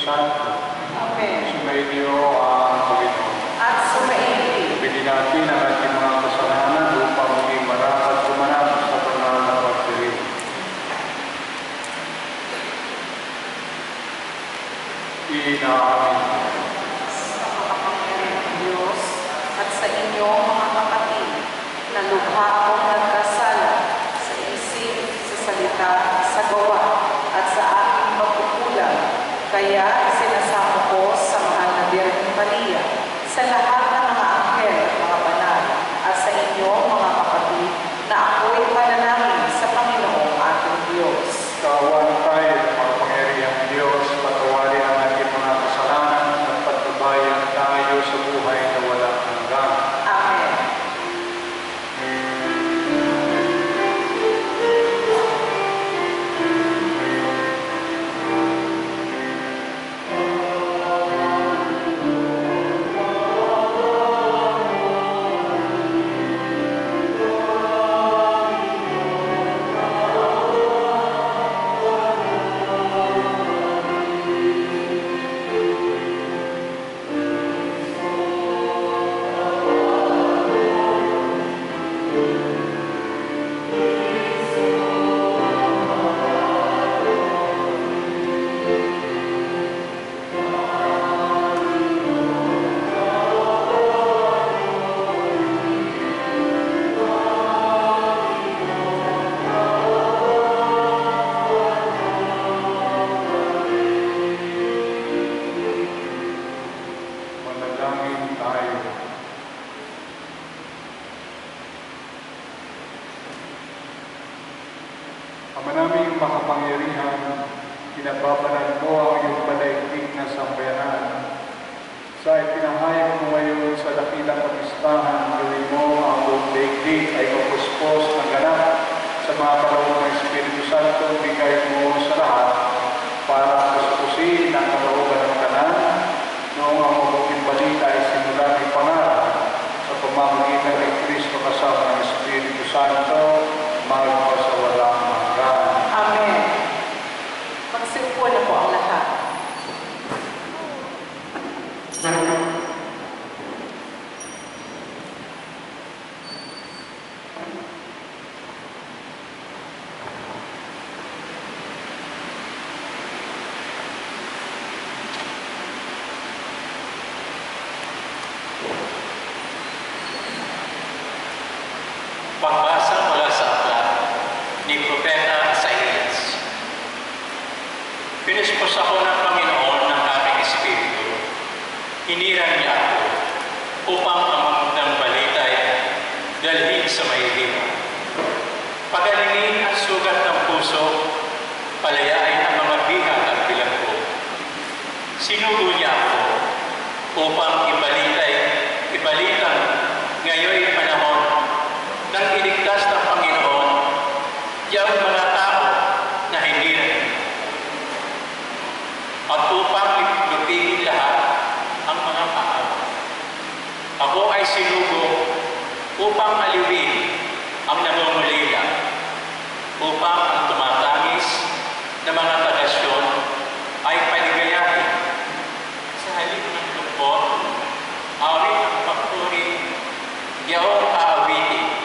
Santo. Amen. Sumainyo ang Panginoon. At sumainyo. Ibigin natin ang ating mga kasalanan upang maging marapat sumanap sa banal na pagdiring. Inaamin Sa makapangyarihang Diyos at sa inyong mga kapatid na lubha akong nagkasala sa isip, sa salita, sa gawa, at sa aking pagkukulang. Kaya sinasamo ko sa mahal na Birheng Maria, sa lahat ng mga anghel at mga banal, at sa inyong mga kapatid na ako'y panalangin sa Panginoong ating Diyos. Kawan tayo ng makapangyarihang Diyos, patawarin ang ating mga kasalanan at patnubayan tayo sa buhay na walang hanggan. Amen. Manalangin tayo. Ama naming makapangyarihan, pinababalan mo ang iyong palaigdig na sambayanan. Sa ipinahayag mo ngayon sa dakilang kapistahan, gawin mo ang buong daigdig ay mapuspos ng ganap sa mga kalooban ng Espiritu Santo, bigay mo sa lahat para kusukusin ang kalooban ng kanan noong ang mabuting balita ay simulan ng pangarap sa pamamagitan ng Kristo kasama ng Espiritu Santo, magpasawalang hanggan. Amen. Magsiupo na po ang lahat. Pagbasa mula sa aklat ni Propeta Isaías. Pinuspos ako ng Panginoon ng aking espiritu. Hinirang niya ako upang ang magandang balita ay dalhin sa mahihirap. Pagalingin ang sugat ng puso, palayain ang mga bihag at bilanggo. Sinugo niya ako upang ibalitang ngayon panahon nang iligtas ng Panginoon yung mga tao na hindi rin. At upang lupigin lahat ang mga paaw. Ako ay sinugo upang aliwin ang nangungulila, upang ang tumatangis na mga tagasyon ay paligayahin. Sa halip ng lungkot, awit ang pagpuri, yaong aawitin.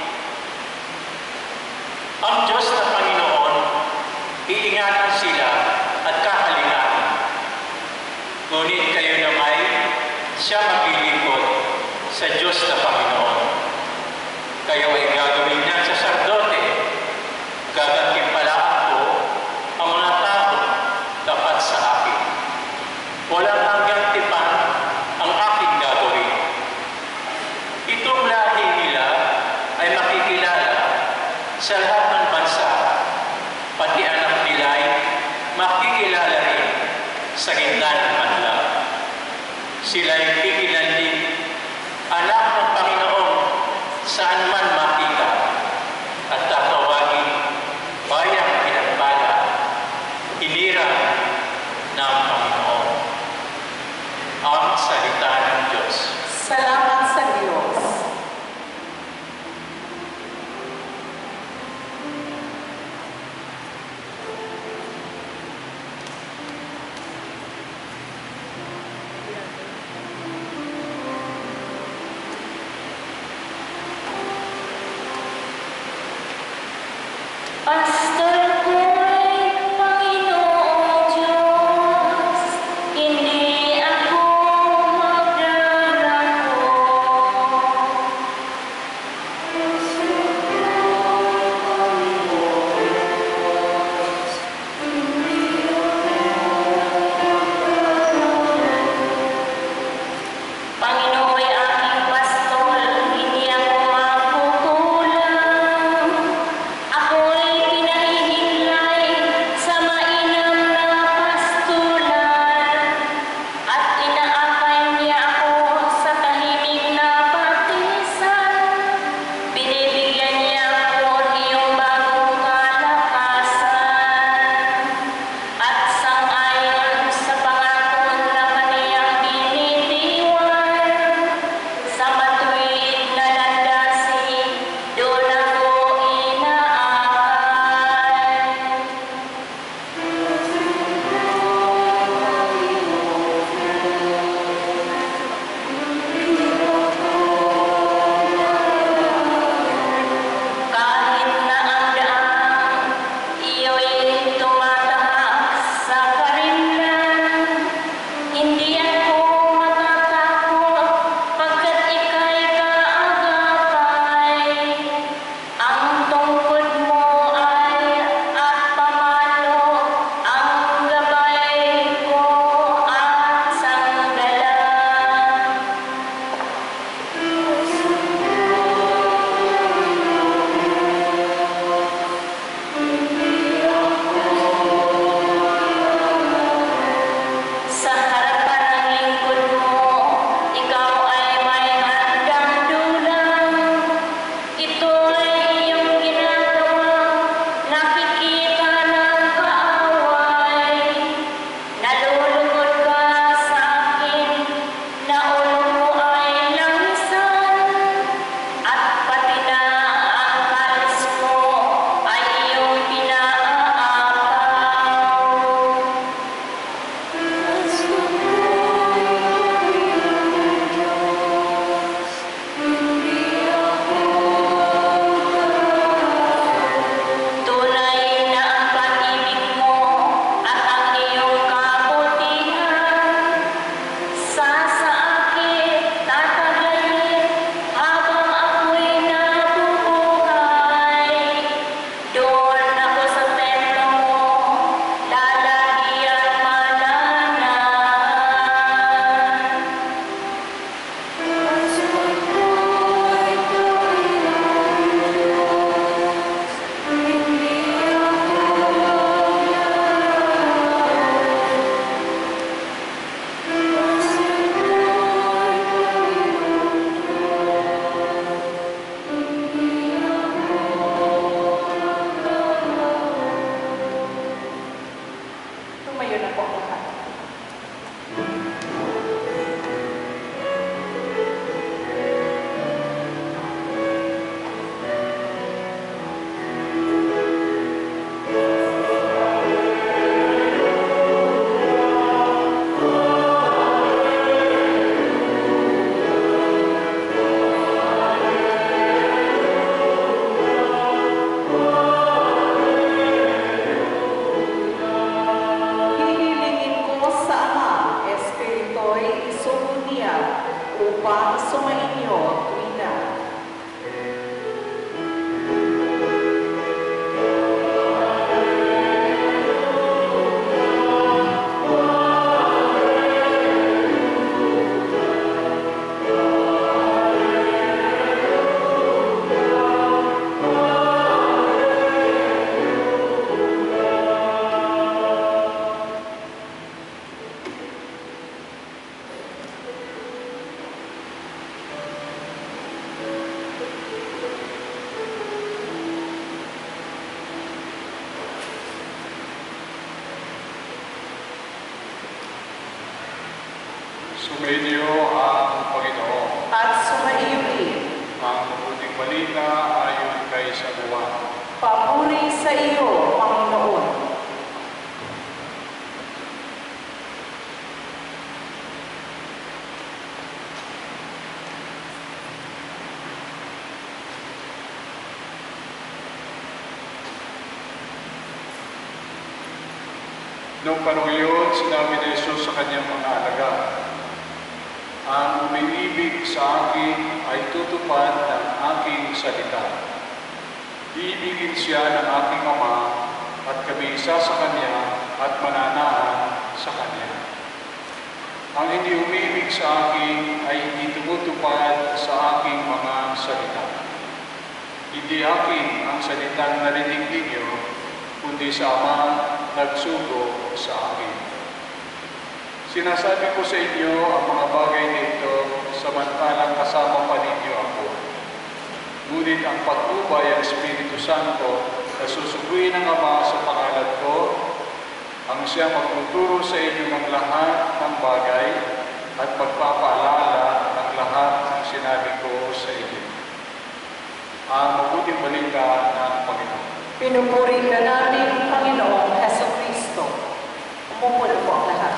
Ang Diyos na Panginoon, iingatan sila at kahalingatan. Ngunit kayo naman, siya maglilingkod sa Diyos na Panginoon. Kayo ay gagawin niyang saserdote. Gagantimpalaan ko ang mga tao tapat sa akin. Walang hanggang tipan ang aking gagawin. Itong lahi nila ay makikilala sa lahat ng bansa, pati anak nila ay makikilala rin sa gitna ng kanila. Sila ay kikilanling anak ng Panginoon saan man makita at tatawagin bayang pinagpala, hinirang ng Panginoon. Ang salita ng Diyos. Salamat sa Diyos. upang sumainyo tuwina. Sumainyo ang Panginoon. At sumaiyo rin. Ang mabuting balita ayon kay San Juan. Papuri sa iyo, Panginoon. Noong panahon yun, sinabi ni Jesus sa kanyang mga alagad, "Ang umiibig sa akin ay tutupad ng aking salita. Iibigin siya ng aking Ama at kami isa sa Kanya at mananahan sa Kanya. Ang hindi umiibig sa akin ay hindi tumutupad sa aking mga salita. Hindi akin ang salitang narinig ninyo, kundi sa Ama nagsugo sa akin. Sinasabi ko sa inyo ang mga bagay nito samantalang kasama pa ninyo ako. Ngunit ang patnubay ang Espiritu Santo na susuguin ng Ama sa pangalan ko, ang siya magtuturo sa inyo ng lahat ng bagay at magpapaalala ng lahat ng sinabi ko sa inyo." Ang mabuting balita ng Panginoon. Pinupuri ka namin, Panginoong Hesukristo. Umupo na po ang lahat.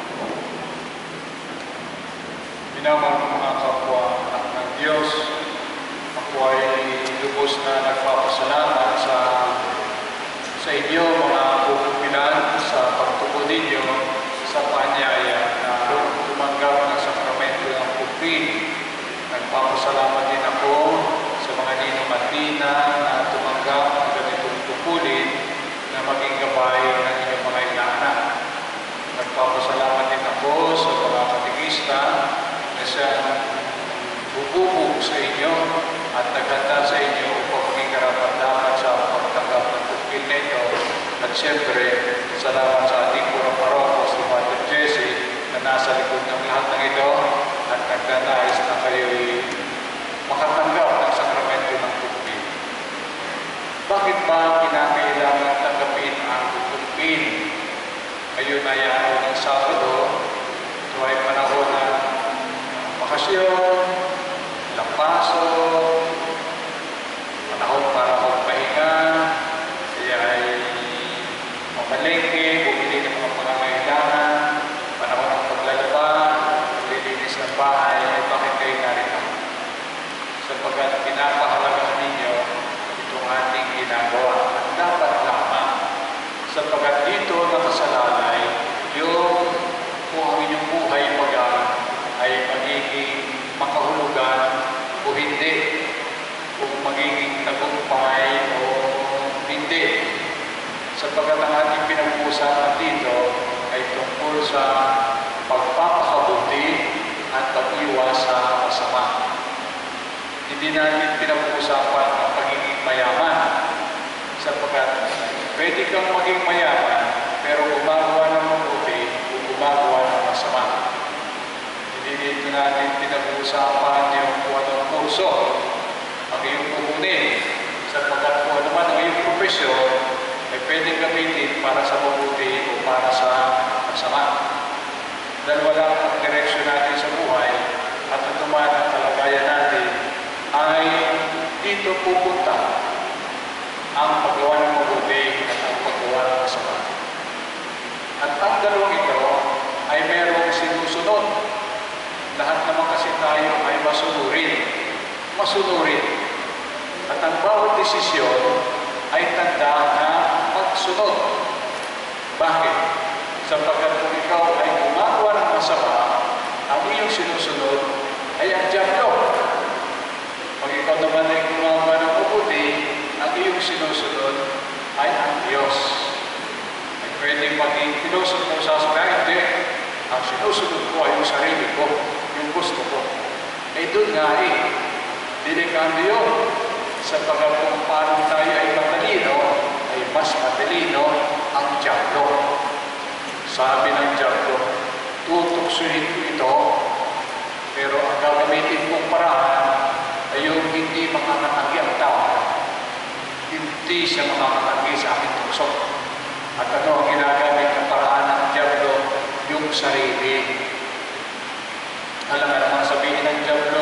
Minamahal ng mga kapwa anak ng Diyos, ako ay lubos na nagpapasalamat sa inyo mga pupupilan sa pagtugon ninyo sa paanyaya na tumanggap ng sakramento ng pupil. Nagpapasalamat din ako sa mga ninong at nina na tumanggap ng ganitong pupulin na maging gabay ng inyong mga inaanak. Nagpapasalamat din ako sa mga katikista na siyang bububog sa inyo at naghanda sa inyo upang maging karapat-dapat sa pagtanggap ng pupil nito. At siyempre, salamat sa ating purong paroko, si Father Jesse, na nasa likod ng lahat ng ito at nagdanais na kayo'y makatanggap ng sakramento ng pupil. Bakit ba kinakailangan tanggapin ang pupil? Ngayon ay araw ng Sabado, ito ay panahon ng bakasyon, lampaso, panahon para magpahinga, kaya ay mamalengke, bumili ng mga pangangailangan, panahon ng paglalaba, paglilinis ng bahay, ay bakit kayo narito? Sapagkat pinapahalagahan ninyo itong ating ginagawa. At dapat lamang, sapagkat dito nakasalalay yung kung ang inyong buhay ay magiging makahulugan o hindi, kung magiging tagumpay o hindi. Sapagkat ang ating pinag-uusapan dito ay tungkol sa pagpapakabuti at pag-iwas sa masama. Hindi natin pinag-uusapan ang pagiging mayaman, sapagkat pwede kang maging mayaman pero gumagawa ng mabuti o gumagawa ng masama. Hindi dito natin pinag-uusapan yung kung anong kurso ang iyong pupunin, sapagkat kung ano man ang iyong profesyon ay pwedeng gamitin para sa mabuti o para sa masama. Dahil wala ang direksyon natin sa buhay at natuman ang kalagayan natin ay dito pupunta ang paggawa ng mabuti at ang paggawa ng masama. At ang dalawang ito ay merong sinusunod. Lahat naman kasi tayo ay masunurin. At ang bawat desisyon ay tanda na magsunod. Bakit? Sapagkat kung ikaw ay gumagawa ng masama, ang iyong sinusunod ay ang Diablo. Pag ikaw naman ay gumagawa ng mabuti, ang iyong sinusunod ay ang Diyos. Ay pwede maging sinusunod mo sa sabi, hindi. Ang sinusunod ko ay yung sarili ko, yung gusto ko. Ay doon nga delikado yun. Sapagat kung paano tayo ay matalino, ay mas matalino ang Diablo. Sabi ng Diablo, tutuksuhin ko ito, pero ang gagamitin kong paraan ay yung hindi makakatagi ang tao. Hindi siya makakatagi sa aking tukso. At ano ang ginagamit ng paraan ng Diablo? Yung sarili. Alam nga naman sabihin ng Diablo,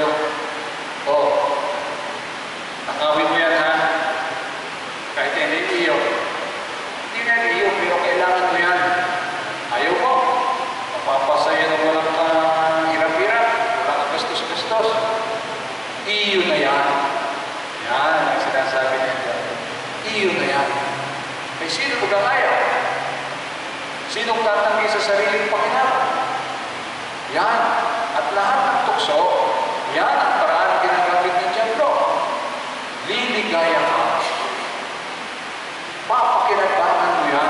nakawin mo yan ha? Kahit hindi iyo. Hindi nga iyo, pero kailangan mo yan. Ayaw mo. Mapapasaya na walang hirap-hirap, walang gastos-gastos. Iyo na yan. Yan ang sinasabi ng Diablo. Iyo na yan. Ay sino magkakaya? Sinong tatanggi sa sariling Panginoon? Yan. At lahat ng tukso, yan ang paraan ginagamit ng Diablo. Liligaya ka. Papakinabangan mo yan.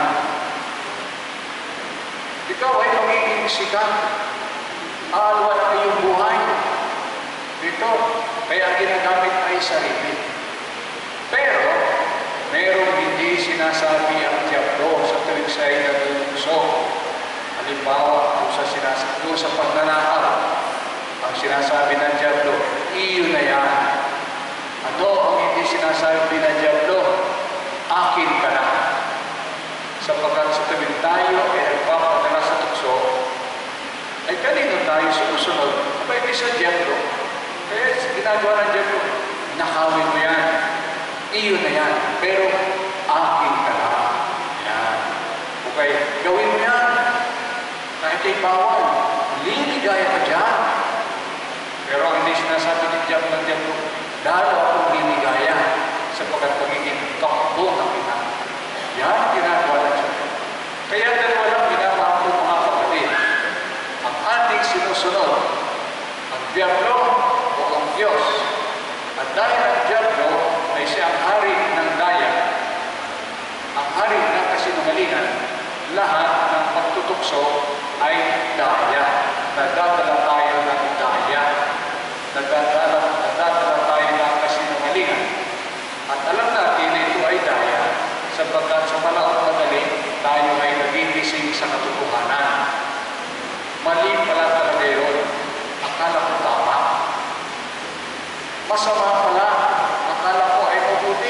Ikaw ay magiging sikat. Aalwa na iyong buhay. Ito, kaya ginagamit ay sarili. Pero, merong hindi sinasabi ang Diablo sa tuwing siya'y nagugso. Halimbawa, doon sa pagnanakaw, ang sinasabi ng Diablo, iyo na yan. Ano ang hindi sinasabi ng Diablo? Akin ka na. Sapagkat sa tuwing tayo ay nagpapadala sa tukso, ay kanino tayo sumusunod? Abay, di sa Diablo. Kaya ginagawa ng Diablo, nakawin mo yan. Iyo na yan. Pero akin ka na. Yan. Okay, gawin mo yan. Kahit ay bawal. Liligaya ka dyan. Pero ang hindi sinasabi ng Diablo, lalo akong liligaya sapagkat pagiging takbo na kita. Yan ginagawa ng Diablo. Kaya dalawa lang ginagawa ko mga kapatid. Ang ating sinusunod, ang Diablo o ang Diyos. At dahil ang Diablo ay siya ang hari ng daya, ang hari ng kasinungalingan, lahat ng pagtutukso ay daya. Nagdadala tayo ng daya. Nagdadala tayo ng kasinungalingan. At alam natin na ito ay daya sapagkat sa panahon madali tayo ay nagigising sa katotohanan. Mali pala talaga yun. Akala ko tama. Masama pala. Akala ko ay mabuti.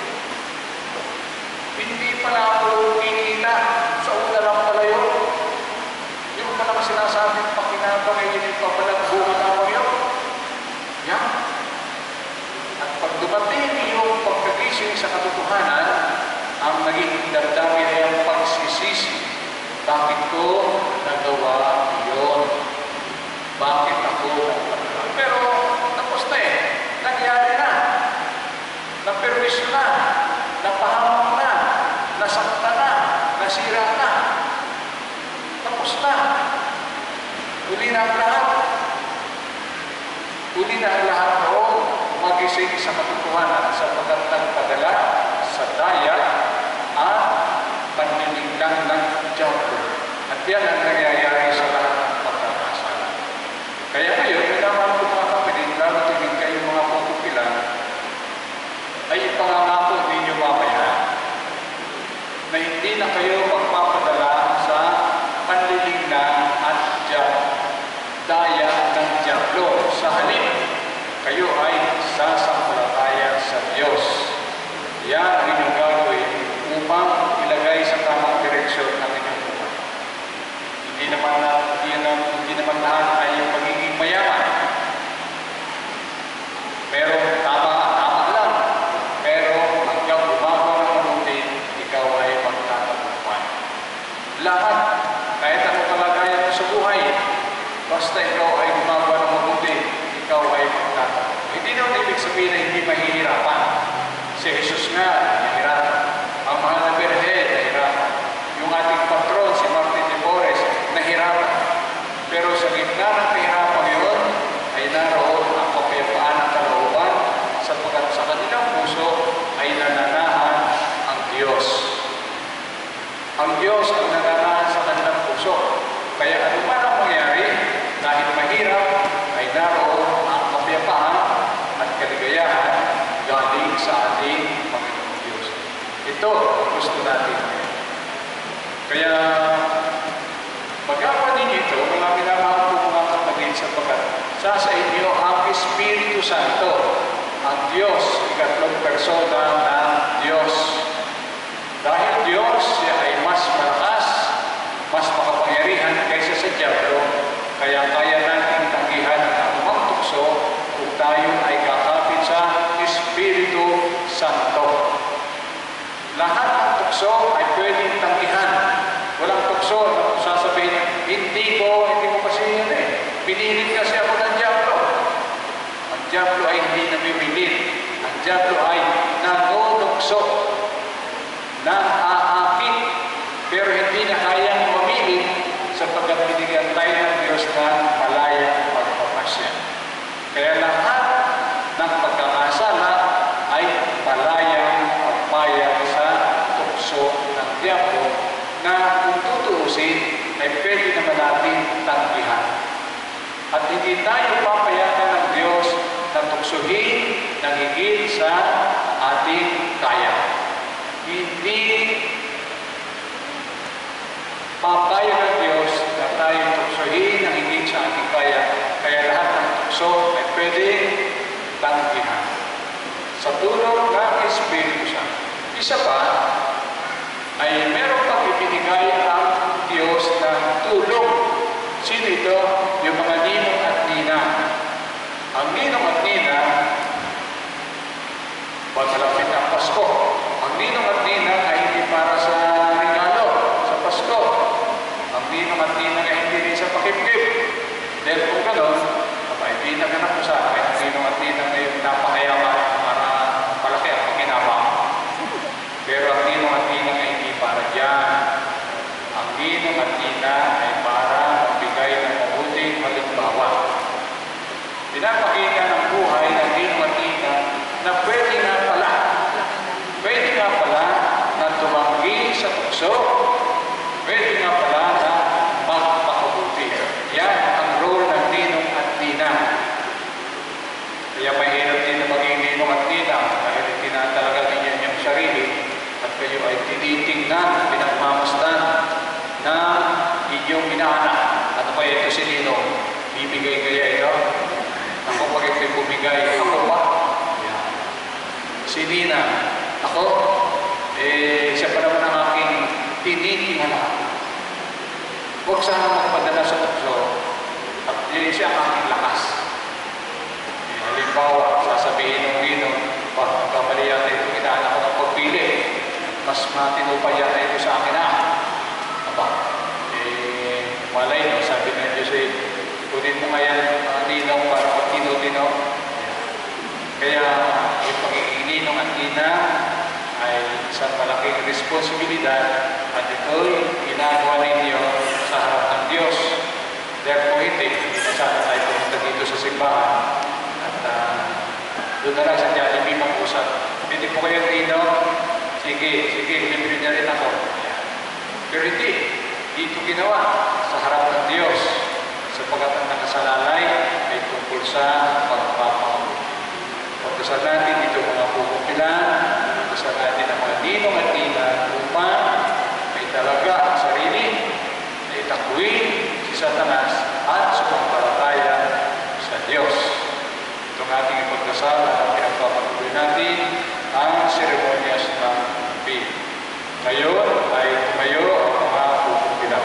Hindi pala ako kikita. Sa una lang pala yun. Yung palang sinasabing pakinabang ay hindi pa palang bunga naman yun. Yan. At pag dumating yung pagkagising sa katotohanan, ang naging damdamin ay ang pagsisisi. Bakit ko nagawa yun? Bakit ako nagpagawa? Pero tapos na nangyari na. Naperwisyo na. Napahamak na. Nasakta na. Nasira na. Tapos na. Uli na ang lahat. Uli na ang lahat noon magising sa katotohanan sapagkat nagpadala sa daya at panlilinglang ng Diablo. At yan ang nangyayari sa lahat ng pagkakasala. Kaya ngayon, kailangan ko mga kapatid, lalo tingin kayo mga pupupilan, ay ipangangako ninyo mamaya na hindi na kayo magpapadala sa panlilinglang at daya ng Diablo. Sa halip, kayo ay sasampalataya sa Diyos. Yan ang inyong gagawin upang ilagay sa tamang direksyon ng inyong buhay. Hindi naman lahat ay magiging mayaman. Pero tama lang. Pero hanggang gumagawa ng mabuti, ikaw ay magtatagumpay. Lahat, kahit ano kalagayan mo sa buhay, basta ikaw ay gumagawa ng mabuti, ikaw ay magtatagumpay. Hindi naman ibig sabihin na hindi mahihirapan. Si Jesus nga, nahirapan. Ang mahal na Birhen, nahirapan. Yung ating patron, si Martin de Porres, nahirapan. Pero sa gitna ng kahirapan yun, ay naroon kanilang puso ay nananahan ang Diyos. Ang Diyos ang nananahan sa kanilang puso. Kaya anuman ang mangyari, dahil mahirap, ay naroon ang kapayapaan at kaligayahan galing sa ating Panginoong Diyos. Ito ang gusto natin. Kaya magawa ninyo ito, mga minamahal po mga kapatid, sapagkat sa inyo ang Espiritu Santo, ang Diyos, ikatlong persona ng Diyos. Dahil Diyos siya ay mas malakas, mas makapangyarihan kaysa sa Diablo, kaya kaya natin tanggihan ang anumang tukso kung tayo ay kakapit sa Espiritu Santo. Lahat ng tukso ay pwedeng tanggihan. Walang tukso na sasabihin, hindi ko kasi yan pinilit kasi ako ng Diablo. Ang Diablo ay hindi namimilit. Ang Diablo ay nanunukso, nang-aakit, pero hindi na kayang mamili sapagkat binigyan tayo ng Diyos na malayang pagpapasya. Kaya lahat ng pagkakasala ay malayang pagpayag sa tukso ng Diablo na kung tutuusin ay pwede naman natin tanggihan. At hindi tayo papayagan ng Diyos na tuksuhin ng higit sa ating kaya. Hindi papayag ng Diyos na tayo tuksuhin ng higit sa ating kaya. Kaya lahat ng tukso ay pwede tanggihan sa tulong ng Espiritu Santo. Isa pa, ay meron pang ibinigay ang Diyos ng tulong. Sino ito? Yung mga ninong at nina. Ang ninong at nina, pagkalapit ng Pasko, ang ninong at nina ay hindi para sa regalo sa Pasko. Ang ninong at nina ay hindi rin sa pakipkip. Dahil kung gano'n, hindi naganap ko sa akin, ang ninong at nina ngayon napakayaman para palaki ang paginabang. Pero ang ninong at nina ay hindi para dyan. Ang ninong at nina ay para magbigay ng mabuting halimbawa. Pinapakita ng buhay ng ninong at nina na pwede nga pala na tumanggi sa tukso, pwede nga pala na magpakabuti. Yan ang role ng ninong at nina. Kaya mahirap din na maging ninong at nina dahil tinatalaga ninyo yung sarili at kayo ay tinitingnan, pinagmamasdan na inyong inaanak. Ano ba ito si ninong? Bibigay kaya ito? Ako pag ito'y bumigay, ako pa? Yeah. Si nina, ako, siya pa naman ang aking tinitingnan. Huwag sana magpadala sa tukso at siya ang aking lakas. Halimbawa, sasabihin ng ninong, pagkamali yata itong inaanak ko ng pagpili, mas matino pa yata ito sa akin Aba, malay no, sabi ng Diyos kunin mo ngayon ang ninong para pagtino-tino. Kaya yung pagiging ninong at nina ay isang malaking responsibilidad at ito'y ginagawa ninyo sa harap ng Diyos. Therefore, hindi na sana tayo pumunta dito sa simbahan at doon na lang sa Jollibee mag-usap. Hindi po kayo ninong, sige, libre niya rin ako. Pero hindi, dito ginawa sa harap ng Diyos sapagkat ang nakasalalay ay tungkol sa pagpapakabuti. Pagdasal natin ito mga pupukilan, pagdasal natin ang mga ninong at nina upang may talaga ang sarili na itakwin si Satanas at sumampalataya sa Diyos. Itong ating ipagdasal at pinagpapatuloy natin ang seremonyas ng Pin. Ngayon ay tumayo ang mga pupukilan.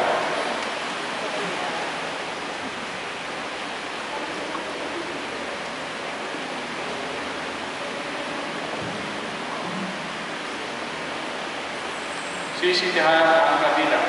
Sisitihan ang kabilang.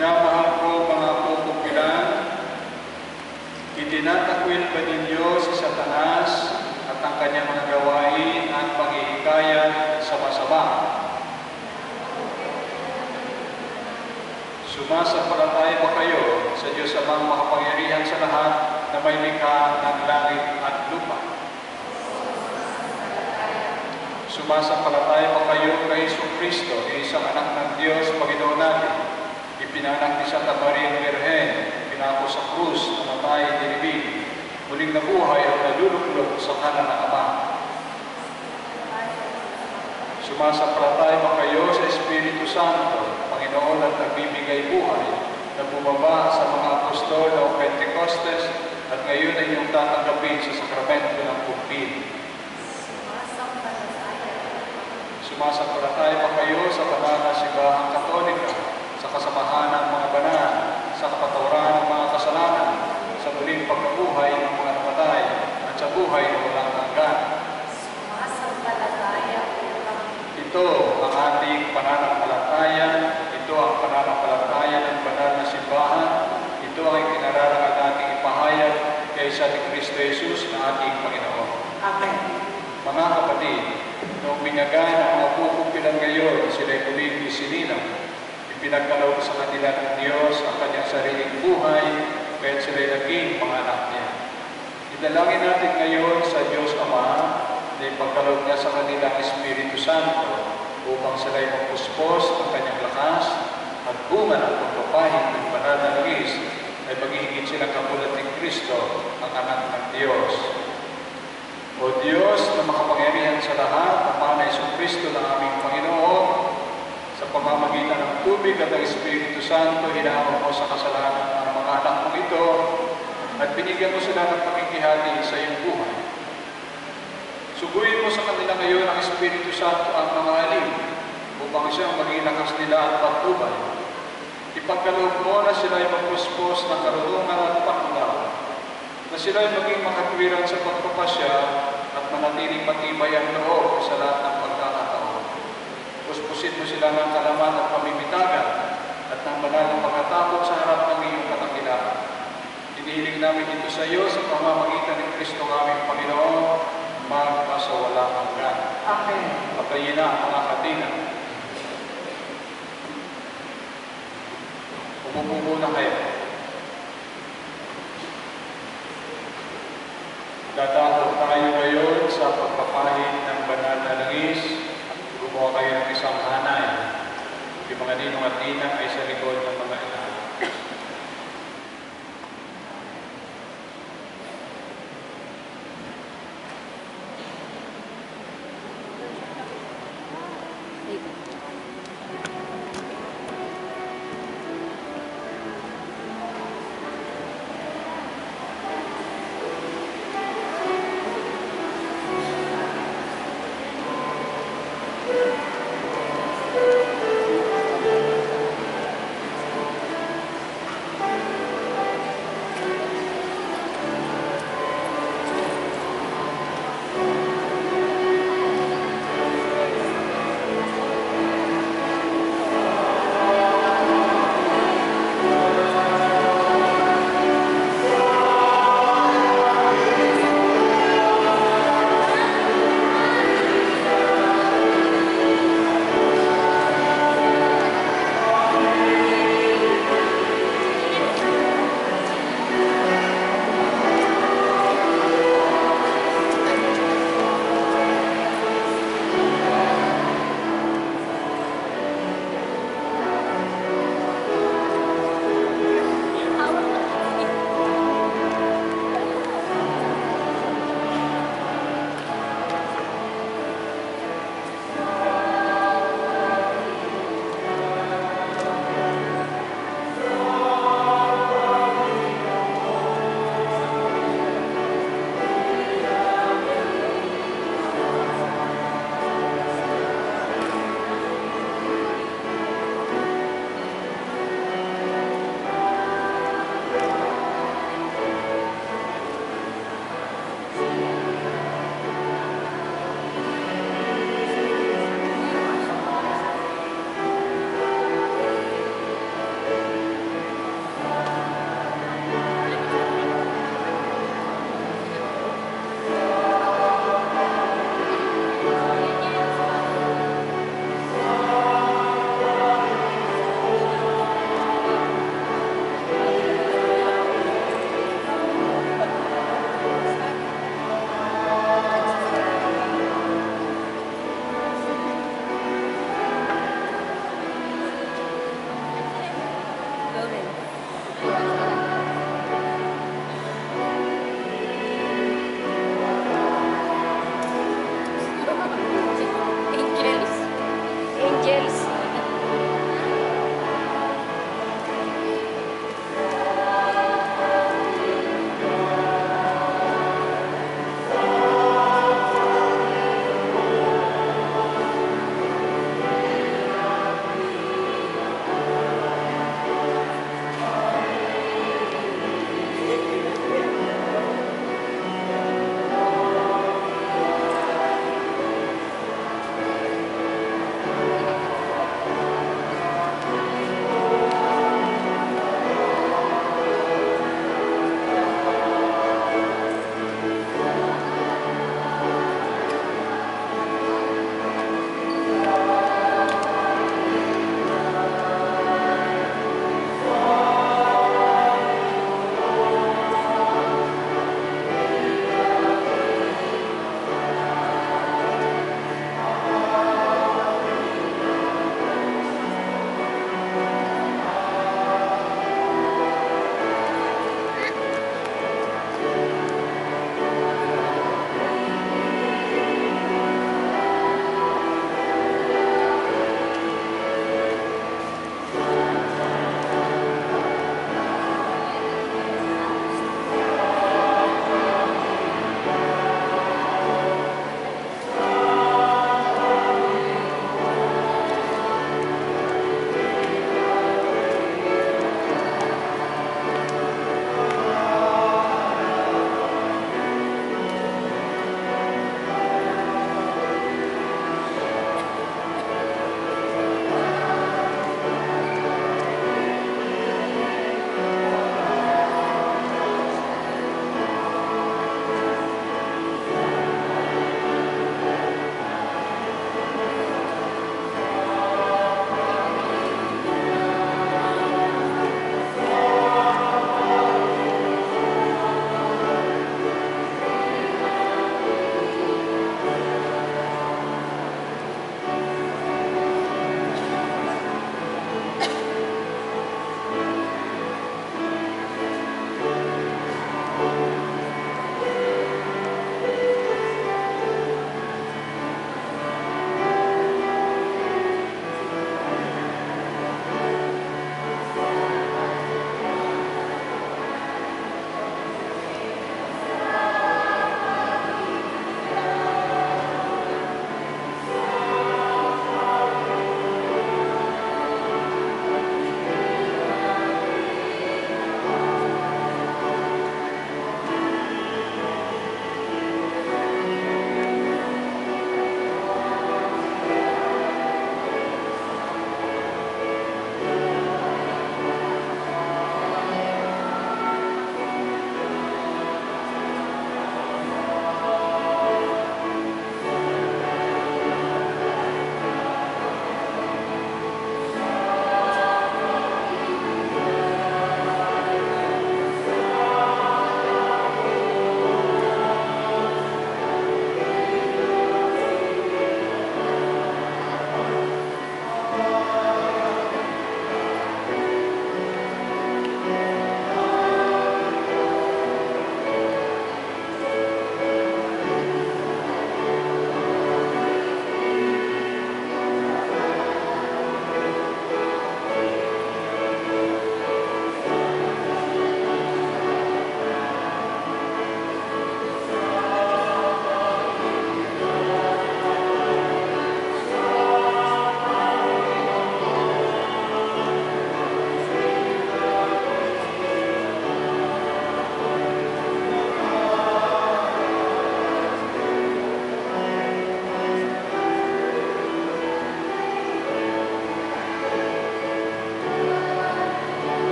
Minamahal ko mga pupupilan, itinatakwil ba ninyo si Satanas at ang kanyang mga gawain at pag-iikayat sa masama? Sumasampalataya ba kayo sa Diyos Amang makapangyarihan sa lahat na may likha ng langit at lupa? Sumasampalataya ba kayo kay Jesucristo, isang anak ng Diyos, Panginoon natin, ipinanak ni Santa Maria Virgen, pinako sa krus, namatay, dinibig, muling nabuhay at naluluklog sa kanan ng Ama? Sumasampalataya ba kayo sa Espiritu Santo, Panginoon at nagbibigay buhay, na bumaba sa mga apostol noong Pentecostes at ngayon ay yung tatanggapin sa sakramento ng pagpili? Sumasampalataya ba kayo sa banal na simbahang Katolika, sa kasamahan ng mga banal, sa kapatawaran ng mga kasalanan, sa muling pagkabuhay ng mga namatay, at sa buhay na walang hanggan? Ito ang ating pananampalataya, ito ang pananampalataya ng banal na simbahan, ito ang ikinararangal nating ipahayag kay San Cristo Jesus na ating Panginoon. Amen. Mga kapatid, noong binyagan ang mga pupupilan ngayon, sila'y muling isinilang, ipinagkaloob sa kanila ng Diyos ang kanyang sariling buhay, kaya sila'y naging mga anak niya. Idalangin natin ngayon sa Diyos Ama na ipagkaloob niya sa kanila ang Espiritu Santo upang sila'y magpuspos ng kanyang lakas at bunga ng pagpapahid ng banal na langis ay maghihigit silang katulad ni Kristo, ang anak ng Diyos. O Diyos na makapangyarihan sa lahat, Ama na Jesucristo na aming Panginoon, sa pamamagitan ng tubig at ng Espiritu Santo, hinahawa mo sa kasalanan ng mga anak mong ito at binigyan mo sila ng pakikihati sa iyong buhay. Suguin mo sa kanila ngayon ang Espiritu Santo ang mga alin upang siyang maging lakas nila at patnubay. Ipagkaloob mo na sila ay magpuspos ng karunungan at pangunawa, na sila ay maging makatwiran sa pagpapasya at manatiling matibay ang loob sa lahat ng pagkakataon. Puspusin mo sila ng kalaman at pamimitagan at ng banal na pagkatakot sa harap ng iyong katakilaan. Hinihiling namin ito sa iyo sa pamamagitan ng Kristo aming Panginoon, magpasawalang hanggan. Amen. Patayin na ang mga katina. Umupo muna kayo. Dadako tayo ngayon sa pagpapahid ng banal na langis. Gumawa kayo ng isang hanay. Yung mga ninong at ninang ay sa likod ng mga ina.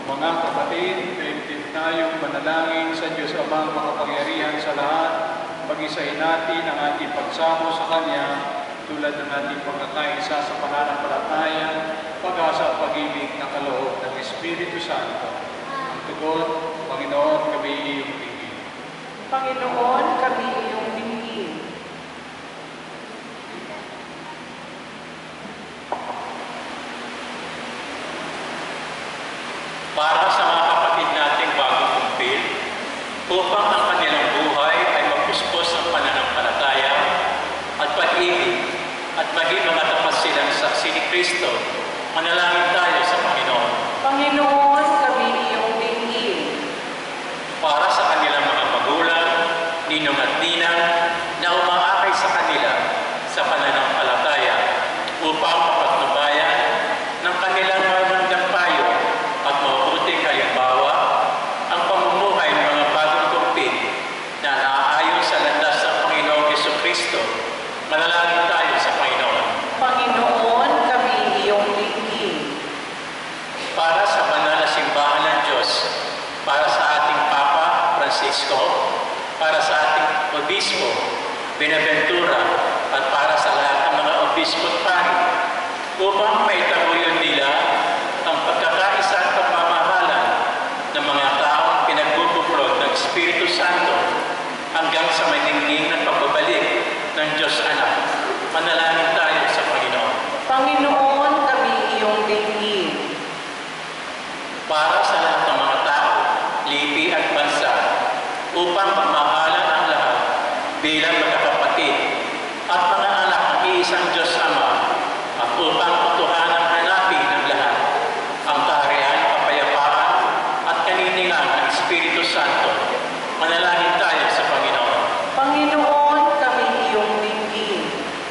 Mga kapatid, daigdig tayong manalangin sa Diyos Amang makapangyarihan sa lahat. Pag-isahin natin ang ating pagsamo sa Kanya tulad ng ating pagkakaisa sa pananampalataya, pag-asa at pag-ibig na kaloob ng Espiritu Santo. Ang tugon, Panginoon, kami iyong tingin. Panginoon, kami iyong dinggin. Para sa mga kapatid nating bagong kumpil, upang ang kanilang buhay ay mapuspos ng pananampalataya at pag-ibig at maging mga tapat silang saksi ni Kristo, manalangin tayo sa Panginoon. Panginoon, kami iyong dinggin. Para sa kanilang mga magulang, ninong at ninang na umaakay sa kanila sa pananampalataya upang mapatnubayan ng kanilang magandang payo at mabuting halimbawa ang pamumuhay ng mga bagong kumpil na naaayon sa landas ng Panginoong Jesucristo. Manalangin tayo sa Panginoon. Panginoon, kami iyong dinggin. Para sa banal na simbahan ng Diyos, para sa ating Papa Francisco, para sa ating Obispo, Benaventura, at para sa lahat ng mga Obispo at Pari, upang maitaguyod nila ang pagkakaisa at pagmamahalan ng mga taong pinagbubuklod ng Espiritu Santo hanggang sa maginging ng pagbabalik ng Diyos Anak. Manalangin tayo sa Panginoon. Panginoon, kami iyong dinggin. Para sa lahat ng mga tao, lipi at bansa, upang pagmahalan ang lahat bilang magkakapatid at mga anak ng iisang Diyos Ama, at upang totohanan hanapin ng lahat ang kaharian, kapayapaan at kaniningan ng Espiritu Santo. Manalangin tayo sa Panginoon. Panginoon, kami iyong dinggin.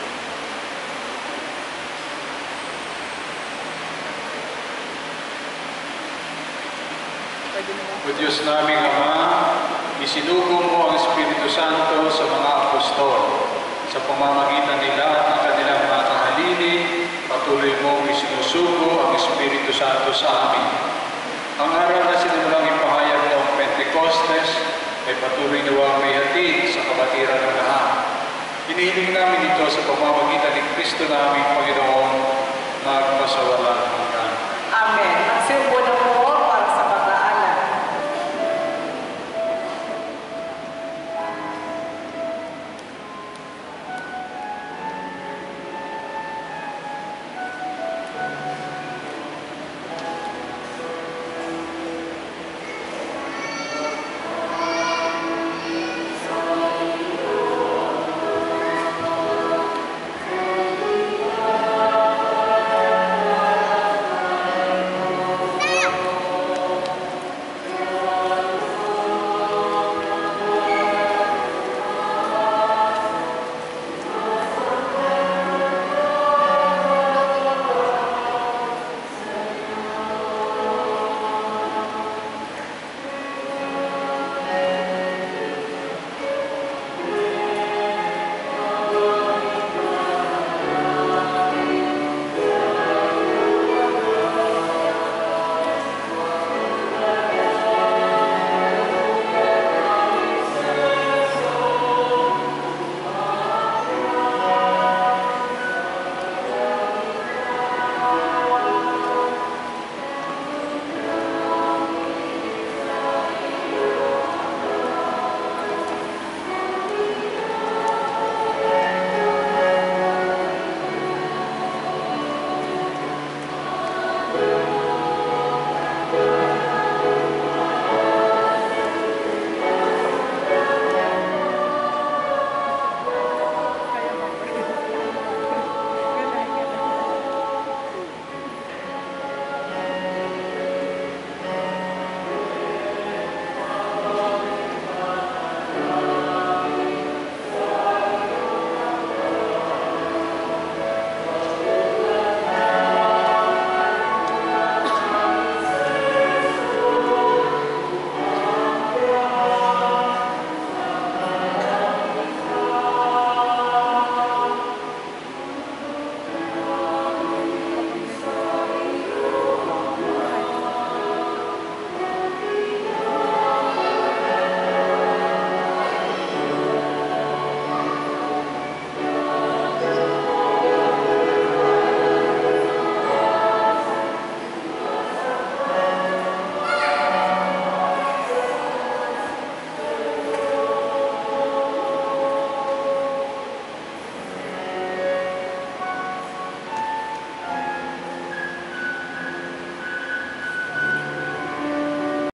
O Diyos naming Ama, isinugo mo ang Espiritu Santo sa mga apostol. Sa pamamagitan nila at ng kanilang mga kahalili, patuloy mong isinusugo ang Espiritu Santo sa amin. Ang araw na sinulang ipahayag noong Pentecostes ay patuloy nawang may hatid sa kabatiran ng lahat. Hinihiling namin ito sa pamamagitan ni Kristo naming Panginoon